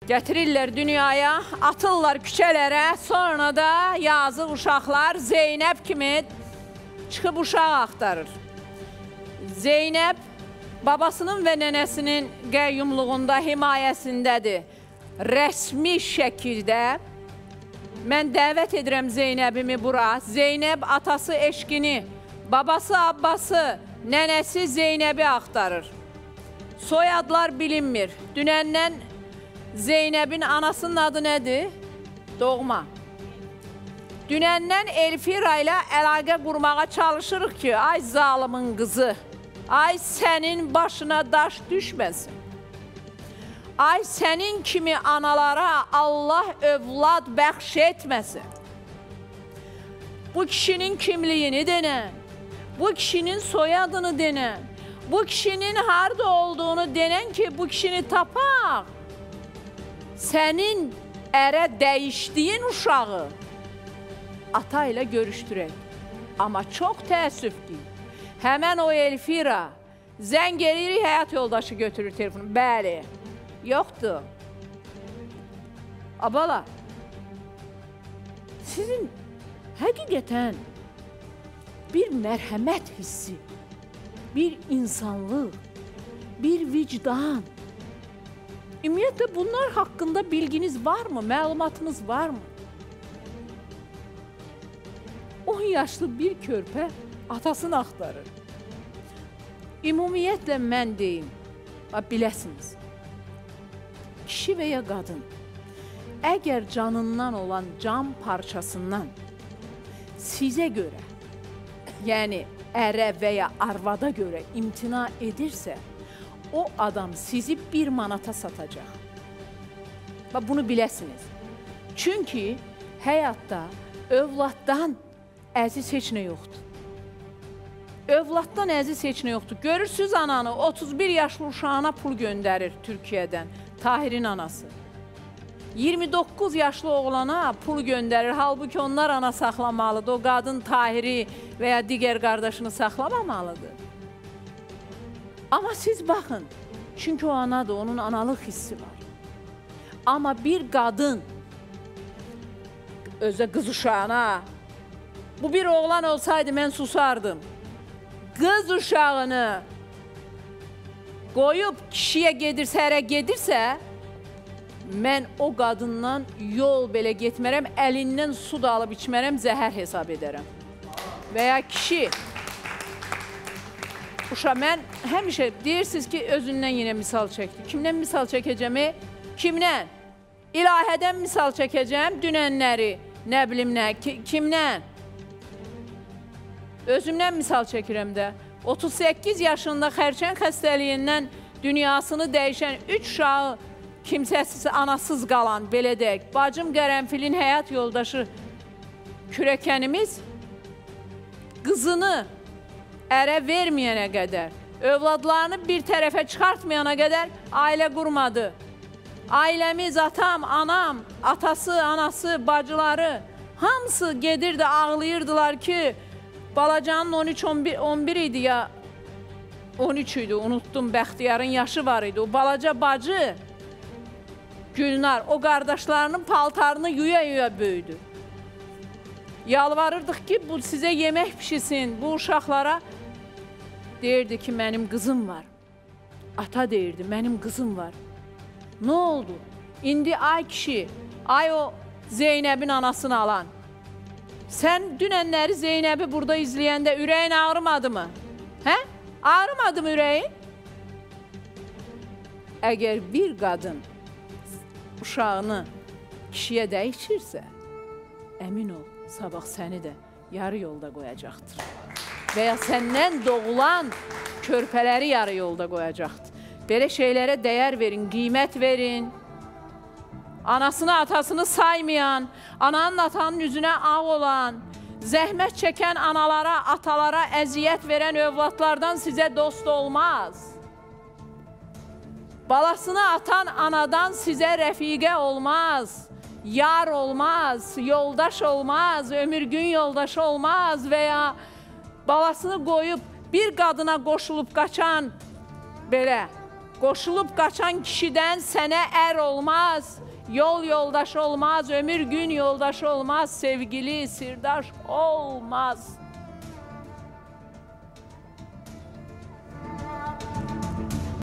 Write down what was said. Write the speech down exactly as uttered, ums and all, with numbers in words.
Gətirirlər dünyaya, atırlar küçələrə, sonra da yazıq uşaqlar Zeynəb kimi çıxıb uşaq axtarır. Zeynəb babasının və nənəsinin qəyyumluğunda, himayəsindədir. Rəsmi şəkildə mən dəvət edirəm Zeynəbimi bura. Zeynəb atası eşqini, babası Abbası, nənəsi Zeynəbi axtarır. Soyadlar bilinmir. Dünəndən Zeynəbin anasının adı nədir? Doğma. Dünəndən Elfira ilə əlaqə qurmağa çalışırıq ki, ay zalımın qızı, ay sənin başına daş düşməsin. Ay sənin kimi analara Allah övlad bəxş etməsin. Bu kişinin kimliyini denən, bu kişinin soyadını denən, bu kişinin harda olduğunu denən ki, bu kişini tapaq. Sənin ərə dəyişdiyin uşağı ata ilə görüşdürək. Amma çox təəssüf ki, həmən o Elfira zəng eləyirik, həyat yoldaşı götürür telefonu. Bəli, yoxdur. Abala, sizin həqiqətən bir mərhəmət hissi, bir insanlıq, bir vicdan, ümumiyyətlə bunlar haqqında bilginiz varmı, məlumatınız varmı? on yaşlı bir körpə atasını axtarır. Ümumiyyətlə mən deyim, biləsiniz, kişi və ya qadın, əgər canından olan can parçasından sizə görə, yəni ərə və ya arvada görə imtina edirsə, o adam sizi bir manata satacaq. Bunu biləsiniz. Çünki həyatda övladdan əziz heç nə yoxdur. Övladdan əziz heç nə yoxdur. Görürsünüz ananı, otuz bir yaşlı uşağına pul göndərir Türkiyədən, Tahirin anası. iyirmi doqquz yaşlı oğlana pul göndərir, halbuki onlar ana saxlamalıdır. O qadın Tahiri və ya digər qardaşını saxlamamalıdır. Amma siz baxın, çünki o anadır, onun analıq hissi var. Amma bir qadın, özdə qız uşağına, bu bir oğlan olsaydı mən susardım. Qız uşağını qoyub kişiyə gedirsə, hərə gedirsə, mən o qadından yol belə getmərəm, əlindən su da alıb içmərəm, zəhər hesab edərəm. Və ya kişi, uşaq, mən həmişə deyirsiniz ki, özündən yenə misal çəkdi. Kimdən misal çəkəcəm? Kimdən? İlahədən misal çəkəcəm, dünənləri, nə bilim nə, kimdən? Özümdən misal çəkirəm də. otuz səkkiz yaşında xərçəng xəstəliyindən dünyasını dəyişən üç uşağı kimsəsiz, anasız qalan, belə deyək, bacım Qərənfilin həyat yoldaşı kürəkənimiz qızını ərə verməyənə qədər, övladlarını bir tərəfə çıxartmayana qədər ailə qurmadı. Ailəmiz, atam, anam, atası, anası, bacıları, hamısı gedirdi, ağlayırdılar ki, balacanın on üç on bir idi ya, on üç idi, unutdum, Bəxtiyarın yaşı var idi. O balaca bacı, Gülnar, o qardaşlarının paltarını yuya-yuya böyüdü. Yalvarırdıq ki, bu sizə yemək pişisin, bu uşaqlara. Deyirdi ki, mənim qızım var. Ata deyirdi, mənim qızım var. Nə oldu? İndi ay kişi, ay o Zeynəbin anasını alan. Sən dünənləri Zeynəbi burada izləyəndə ürəyin ağrımadı mı? Hə? Ağrımadı mı ürəyin? Əgər bir qadın uşağını kişiyə dəyişirsə, əmin ol, sabah səni də yarı yolda qoyacaqdır. Və ya səndən doğulan körpələri yarı yolda qoyacaqdır. Belə şeylərə dəyər verin, qiymət verin. Anasını, atasını saymayan, ananın, atanın üzünə ağ olan, zəhmət çəkən analara, atalara əziyyət verən övladlardan sizə dost olmaz. Balasını atan anadan sizə rəfiqə olmaz, yar olmaz, yoldaş olmaz, ömür gün yoldaşı olmaz və ya balasını qoyub bir qadına qoşulub qaçan belə Qoşulub qaçan kişidən sənə ər olmaz, yol yoldaş olmaz, ömür gün yoldaş olmaz, sevgili sirdaş olmaz.